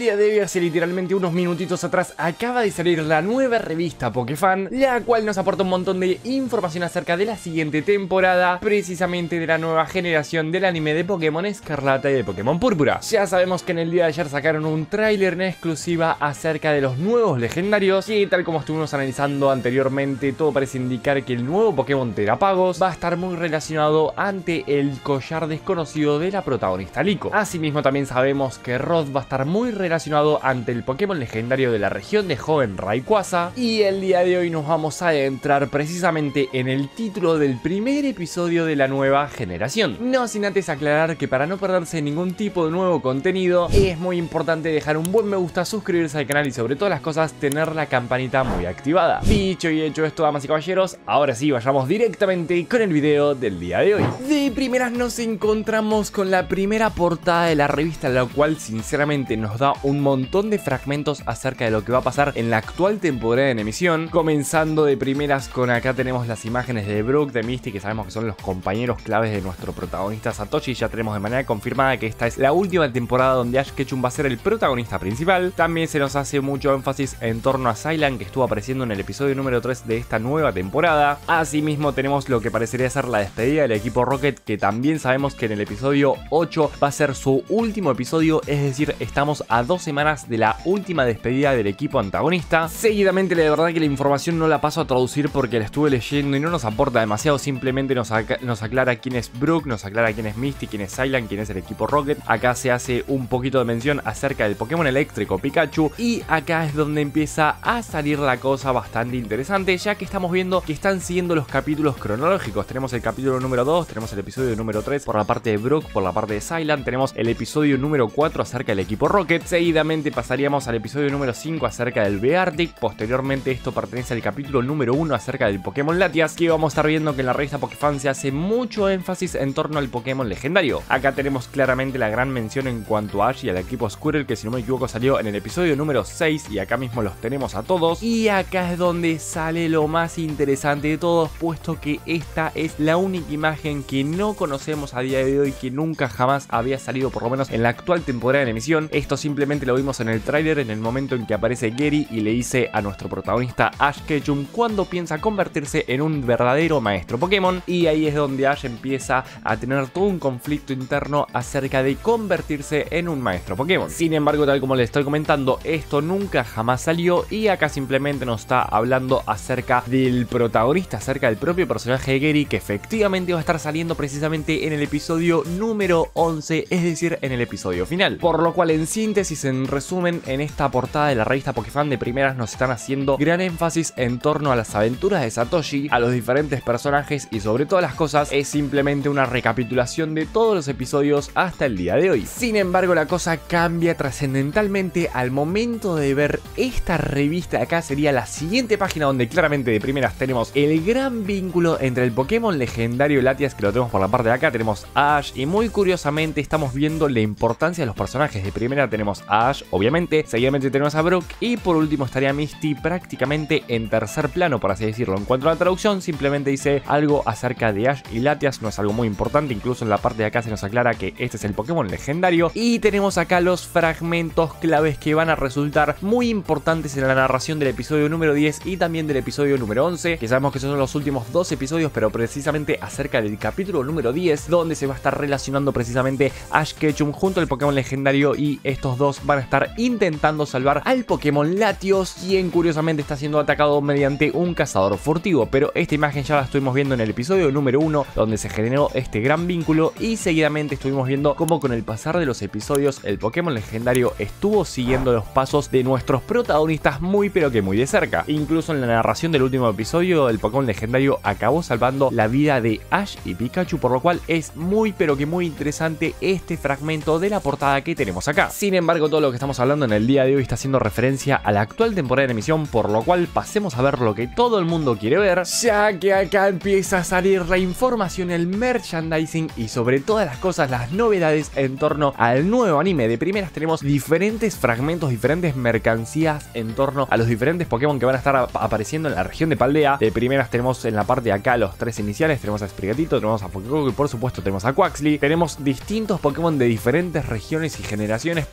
día de hoy, hace literalmente unos minutitos atrás, acaba de salir la nueva revista Pokefan, la cual nos aporta un montón de información acerca de la siguiente temporada, precisamente de la nueva generación del anime de Pokémon Escarlata y de Pokémon Púrpura. Ya sabemos que en el día de ayer sacaron un tráiler en exclusiva acerca de los nuevos legendarios, y tal como estuvimos analizando anteriormente, todo parece indicar que el nuevo Pokémon Terapagos va a estar muy relacionado ante el collar desconocido de la protagonista Liko. Asimismo también sabemos que Rod va a estar muy relacionado ante el Pokémon legendario de la región de Joven Rayquaza, y el día de hoy nos vamos a adentrar precisamente en el título del primer episodio de la nueva generación. No sin antes aclarar que para no perderse ningún tipo de nuevo contenido es muy importante dejar un buen me gusta, suscribirse al canal y sobre todas las cosas tener la campanita muy activada. Dicho y hecho esto, damas y caballeros, ahora sí vayamos directamente con el video del día de hoy. De primeras nos encontramos con la primera portada de la revista, la cual sinceramente nos da un montón de fragmentos acerca de lo que va a pasar en la actual temporada en emisión, comenzando de primeras con acá tenemos las imágenes de Brook, de Misty, que sabemos que son los compañeros claves de nuestro protagonista Satoshi. Ya tenemos de manera confirmada que esta es la última temporada donde Ash Ketchum va a ser el protagonista principal. También se nos hace mucho énfasis en torno a Zylan, que estuvo apareciendo en el episodio número 3 de esta nueva temporada. Asimismo tenemos lo que parecería ser la despedida del equipo Rocket, que también sabemos que en el episodio 8 va a ser su último episodio, es decir, estamos a 2 semanas de la última despedida del equipo antagonista. Seguidamente, la verdad que la información no la paso a traducir porque la estuve leyendo y no nos aporta demasiado, simplemente nos aclara quién es Brook, nos aclara quién es Misty, quién es Zylan, quién es el equipo Rocket. Acá se hace un poquito de mención acerca del Pokémon eléctrico Pikachu, y acá es donde empieza a salir la cosa bastante interesante, ya que estamos viendo que están siguiendo los capítulos cronológicos. Tenemos el capítulo número 2, tenemos el episodio número 3 por la parte de Brook, por la parte de Zylan, tenemos el episodio número 4 acerca del equipo Rocket, seguidamente pasaríamos al episodio número 5 acerca del Beartic, posteriormente esto pertenece al capítulo número 1 acerca del Pokémon Latias, que vamos a estar viendo que en la revista Pokefan se hace mucho énfasis en torno al Pokémon legendario. Acá tenemos claramente la gran mención en cuanto a Ash y al equipo Squirtle, que si no me equivoco salió en el episodio número 6, y acá mismo los tenemos a todos, y acá es donde sale lo más interesante de todos, puesto que esta es la única imagen que no conocemos a día de hoy, que nunca jamás había salido, por lo menos en la actual temporada en emisión. Esto simplemente lo vimos en el tráiler, en el momento en que aparece Gary y le dice a nuestro protagonista Ash Ketchum cuando piensa convertirse en un verdadero maestro Pokémon, y ahí es donde Ash empieza a tener todo un conflicto interno acerca de convertirse en un maestro Pokémon. Sin embargo, tal como les estoy comentando, esto nunca jamás salió, y acá simplemente nos está hablando acerca del protagonista, acerca del propio personaje de Gary, que efectivamente va a estar saliendo precisamente en el episodio número 11, es decir, en el episodio final. Por lo cual, en síntesis, en resumen, en esta portada de la revista Pokefan de primeras nos están haciendo gran énfasis en torno a las aventuras de Satoshi, a los diferentes personajes, y sobre todas las cosas es simplemente una recapitulación de todos los episodios hasta el día de hoy. Sin embargo, la cosa cambia trascendentalmente al momento de ver esta revista. Acá sería la siguiente página donde claramente de primeras tenemos el gran vínculo entre el Pokémon legendario Latias, que lo tenemos por la parte de acá, tenemos a Ash, y muy curiosamente estamos viendo la importancia de los personajes. De primera tenemos a Ash, obviamente, seguidamente tenemos a Brook, y por último estaría Misty prácticamente en tercer plano, por así decirlo. En cuanto a la traducción, simplemente dice algo acerca de Ash y Latias, no es algo muy importante, incluso en la parte de acá se nos aclara que este es el Pokémon legendario, y tenemos acá los fragmentos claves que van a resultar muy importantes en la narración del episodio número 10 y también del episodio número 11, que sabemos que son los últimos dos episodios, pero precisamente acerca del capítulo número 10, donde se va a estar relacionando precisamente Ash Ketchum junto al Pokémon legendario, y estos dos van a estar intentando salvar al Pokémon Latios, quien curiosamente está siendo atacado mediante un cazador furtivo. Pero esta imagen ya la estuvimos viendo en el episodio número 1, donde se generó este gran vínculo, y seguidamente estuvimos viendo cómo con el pasar de los episodios el Pokémon legendario estuvo siguiendo los pasos de nuestros protagonistas muy pero que muy de cerca. Incluso en la narración del último episodio, el Pokémon legendario acabó salvando la vida de Ash y Pikachu, por lo cual es muy pero que muy interesante este fragmento de la portada que tenemos acá. Sin embargo, todo lo que estamos hablando en el día de hoy está haciendo referencia a la actual temporada de emisión, por lo cual pasemos a ver lo que todo el mundo quiere ver, ya que acá empieza a salir la información, el merchandising y sobre todas las cosas las novedades en torno al nuevo anime. De primeras tenemos diferentes fragmentos, diferentes mercancías en torno a los diferentes Pokémon que van a estar apareciendo en la región de Paldea. De primeras tenemos en la parte de acá los tres iniciales, tenemos a Sprigatito, tenemos a Fuecoco y por supuesto tenemos a Quaxly. Tenemos distintos Pokémon de diferentes regiones y generaciones. Por otro lado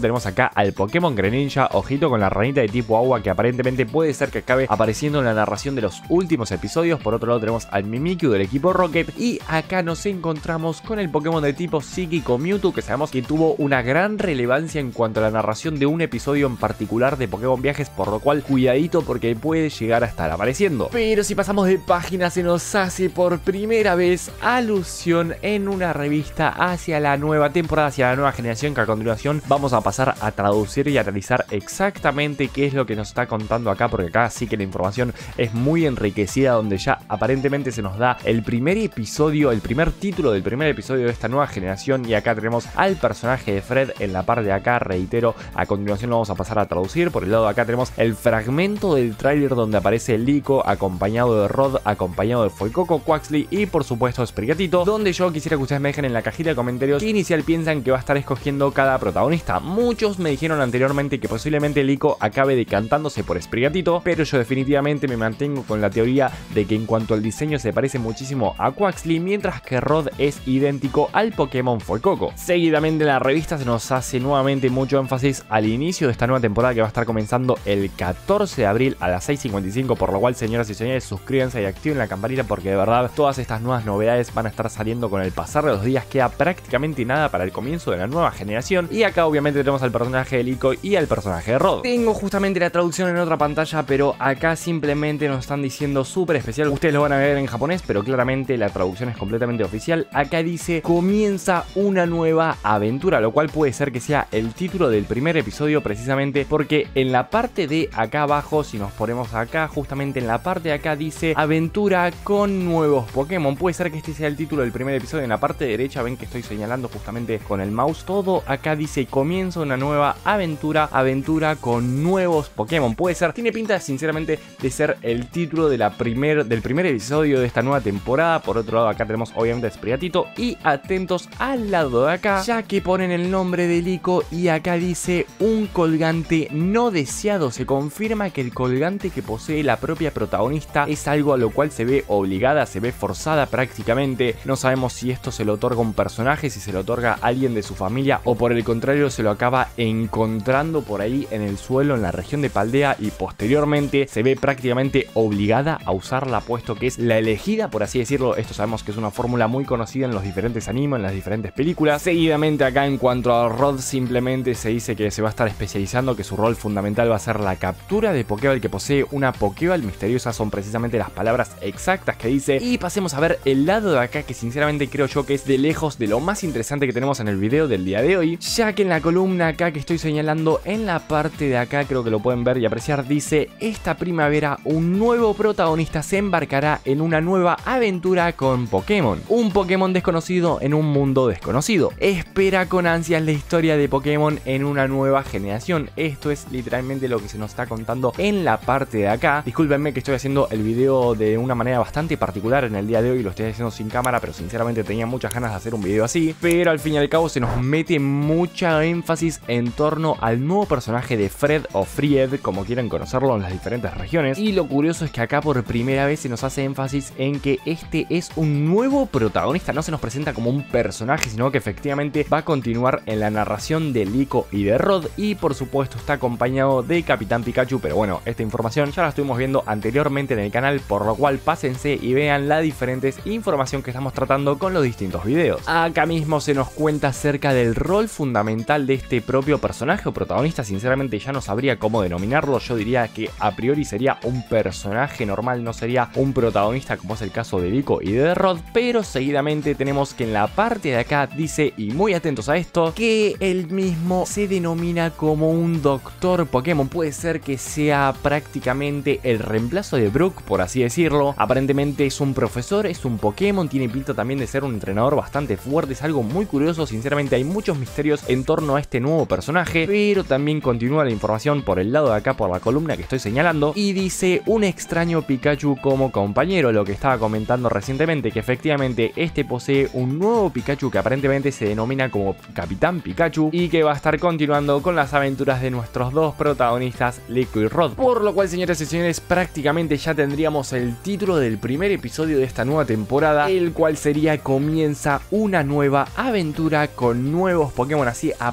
tenemos acá al Pokémon Greninja, ojito con la ranita de tipo agua que aparentemente puede ser que acabe apareciendo en la narración de los últimos episodios. Por otro lado tenemos al Mimikyu del equipo Rocket y acá nos encontramos con el Pokémon de tipo psíquico Mewtwo, que sabemos que tuvo una gran relevancia en cuanto a la narración de un episodio en particular de Pokémon Viajes, por lo cual cuidadito porque puede llegar a estar apareciendo. Pero si pasamos de página se nos hace por primera vez alusión en una revista hacia la nueva temporada, hacia la nueva generación, que a continuación vamos a pasar a traducir y a analizar exactamente qué es lo que nos está contando acá, porque acá sí que la información es muy enriquecida, donde ya aparentemente se nos da el primer episodio, el primer título del primer episodio de esta nueva generación, y acá tenemos al personaje de Fred en la parte de acá. Reitero, a continuación lo vamos a pasar a traducir. Por el lado de acá tenemos el fragmento del tráiler donde aparece Liko acompañado de Rod, acompañado de Fuecoco, Quaxly y por supuesto Sprigatito, donde yo quisiera que ustedes me dejen en la cajita de comentarios qué inicial piensan que va a estar escogiendo cada protagonista. Muchos me dijeron anteriormente que posiblemente Liko acabe decantándose por Sprigatito, pero yo definitivamente me mantengo con la teoría de que en cuanto al diseño se parece muchísimo a Quaxly, mientras que Rod es idéntico al Pokémon Fuecoco. Seguidamente en la revista se nos hace nuevamente mucho énfasis al inicio de esta nueva temporada, que va a estar comenzando el 14 de abril a las 6:55, por lo cual, señoras y señores, suscríbanse y activen la campanita porque de verdad todas estas nuevas novedades van a estar saliendo con el pasar de los días. Queda prácticamente nada para el comienzo de la nueva generación, y acá obviamente tenemos al personaje de Liko y al personaje de Rod. Tengo justamente la traducción en otra pantalla, pero acá simplemente nos están diciendo súper especial. Ustedes lo van a ver en japonés, pero claramente la traducción es completamente oficial. Acá dice: comienza una nueva aventura, lo cual puede ser que sea el título del primer episodio, precisamente porque en la parte de acá abajo, si nos ponemos acá, justamente en la parte de acá dice aventura con nuevos Pokémon. Puede ser que este sea el título del primer episodio. En la parte derecha ven que estoy señalando justamente con el mouse, todo acá dice comienza una nueva aventura, aventura con nuevos Pokémon. Puede ser, tiene pinta sinceramente de ser el título de del primer episodio de esta nueva temporada. Por otro lado acá tenemos obviamente a Sprigatito, y atentos al lado de acá, ya que ponen el nombre de Liko y acá dice un colgante no deseado. Se confirma que el colgante que posee la propia protagonista es algo a lo cual se ve obligada, se ve forzada prácticamente. No sabemos si esto se lo otorga un personaje, si se lo otorga a alguien de su familia, o por el contrario se lo acaba encontrando por ahí en el suelo en la región de Paldea, y posteriormente se ve prácticamente obligada a usarla, puesto que es la elegida, por así decirlo. Esto sabemos que es una fórmula muy conocida en los diferentes animes, en las diferentes películas. Seguidamente acá, en cuanto a Rod, simplemente se dice que se va a estar especializando, que su rol fundamental va a ser la captura de Pokéball que posee una Pokéball misteriosa. Son precisamente las palabras exactas que dice. Y pasemos a ver el lado de acá, que sinceramente creo yo que es de lejos de lo más interesante que tenemos en el video del día de hoy, ya que en la columna acá que estoy señalando, en la parte de acá, creo que lo pueden ver y apreciar, dice: esta primavera un nuevo protagonista se embarcará en una nueva aventura con Pokémon, un Pokémon desconocido en un mundo desconocido. Espera con ansias la historia de Pokémon en una nueva generación. Esto es literalmente lo que se nos está contando en la parte de acá. Discúlpenme que estoy haciendo el video de una manera bastante particular en el día de hoy, lo estoy haciendo sin cámara, pero sinceramente tenía muchas ganas de hacer un video así. Pero al fin y al cabo se nos mete mucha énfasis en torno al nuevo personaje de Fred, o Fried, como quieran conocerlo en las diferentes regiones. Y lo curioso es que acá por primera vez se nos hace énfasis en que este es un nuevo protagonista. No se nos presenta como un personaje, sino que efectivamente va a continuar en la narración de Liko y de Rod, y por supuesto está acompañado de Capitán Pikachu. Pero bueno, esta información ya la estuvimos viendo anteriormente en el canal, por lo cual pásense y vean la diferente información que estamos tratando con los distintos videos. Acá mismo se nos cuenta acerca del rol fundamental de este propio personaje o protagonista. Sinceramente ya no sabría cómo denominarlo. Yo diría que a priori sería un personaje normal, no sería un protagonista como es el caso de Liko y de Rod. Pero seguidamente tenemos que en la parte de acá dice, y muy atentos a esto, que él mismo se denomina como un doctor Pokémon. Puede ser que sea prácticamente el reemplazo de Brook, por así decirlo. Aparentemente es un profesor, es un Pokémon, tiene pinta también de ser un entrenador bastante fuerte. Es algo muy curioso, sinceramente hay muchos misterios en torno a este nuevo personaje. Pero también continúa la información por el lado de acá, por la columna que estoy señalando, y dice un extraño Pikachu como compañero. Lo que estaba comentando recientemente, que efectivamente este posee un nuevo Pikachu que aparentemente se denomina como Capitán Pikachu, y que va a estar continuando con las aventuras de nuestros dos protagonistas, Liko y Rod. Por lo cual, señores y señores, prácticamente ya tendríamos el título del primer episodio de esta nueva temporada, el cual sería comienza una nueva aventura con nuevos Pokémon. Así aparentemente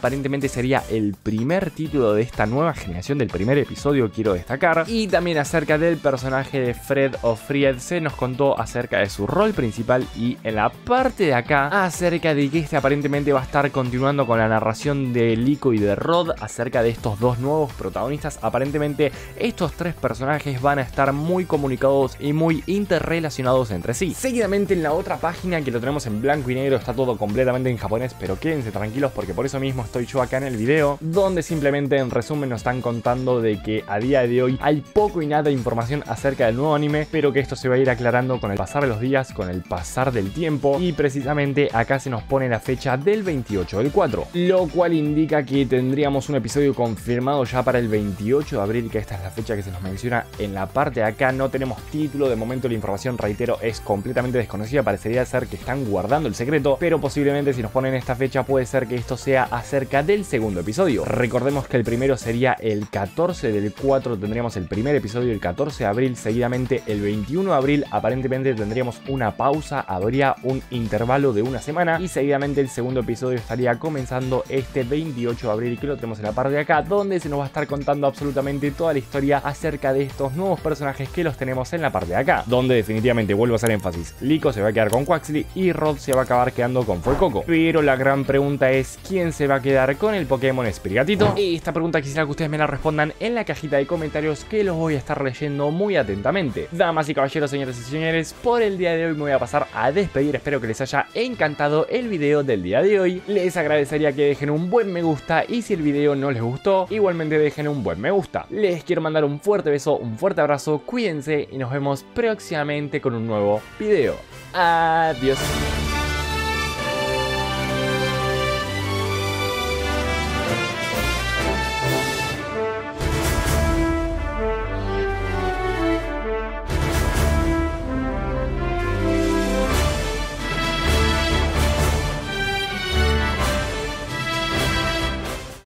básicamente sería el primer título de esta nueva generación, del primer episodio, quiero destacar. Y también acerca del personaje de Fred o Fried se nos contó acerca de su rol principal y en la parte de acá acerca de que este aparentemente va a estar continuando con la narración de Liko y de Rod acerca de estos dos nuevos protagonistas. Aparentemente estos tres personajes van a estar muy comunicados y muy interrelacionados entre sí. Seguidamente en la otra página, que lo tenemos en blanco y negro, está todo completamente en japonés, pero quédense tranquilos porque por eso mismo estoy yo acá en el video, donde simplemente en resumen nos están contando de que a día de hoy hay poco y nada de información acerca del nuevo anime, pero que esto se va a ir aclarando con el pasar de los días, con el pasar del tiempo, y precisamente acá se nos pone la fecha del 28 del 4, lo cual indica que tendríamos un episodio confirmado ya para el 28 de abril, que esta es la fecha que se nos menciona en la parte de acá. No tenemos título, de momento la información, reitero, es completamente desconocida, parecería ser que están guardando el secreto, pero posiblemente si nos ponen esta fecha puede ser que esto sea acerca del segundo episodio. Recordemos que el primero sería el 14 del 4, tendríamos el primer episodio el 14 de abril, seguidamente el 21 de abril aparentemente tendríamos una pausa, habría un intervalo de una semana y seguidamente el segundo episodio estaría comenzando este 28 de abril, que lo tenemos en la parte de acá, donde se nos va a estar contando absolutamente toda la historia acerca de estos nuevos personajes que los tenemos en la parte de acá, donde definitivamente vuelvo a hacer énfasis, Liko se va a quedar con Quaxly y Rod se va a acabar quedando con Fuecoco. Pero la gran pregunta es, ¿quién se va a quedar con el Pokémon Sprigatito? Y esta pregunta quisiera que ustedes me la respondan en la cajita de comentarios, que los voy a estar leyendo muy atentamente. Damas y caballeros, señoras y señores, por el día de hoy me voy a pasar a despedir. Espero que les haya encantado el video del día de hoy. Les agradecería que dejen un buen me gusta y si el video no les gustó, igualmente dejen un buen me gusta. Les quiero mandar un fuerte beso, un fuerte abrazo, cuídense y nos vemos próximamente con un nuevo video. Adiós.